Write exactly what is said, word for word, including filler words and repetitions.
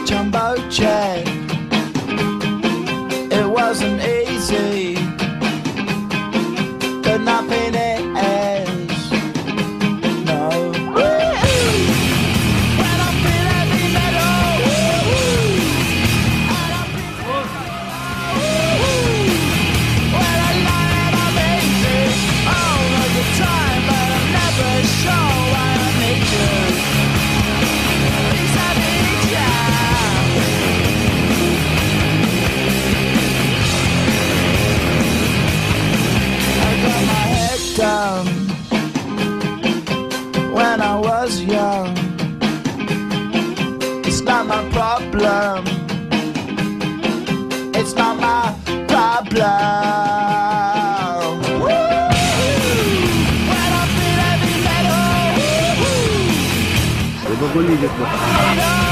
jumbo jet. It wasn't easy, but nothing is. No. When I feel heavy metal, and I feel when I lie and I'm easy all of the time, but I'm never sure why I need you. Please I need you. Got my head down when I was young. It's not my problem. It's not my problem. Woo! When I feel heavy metal. Gol yiyecek bu.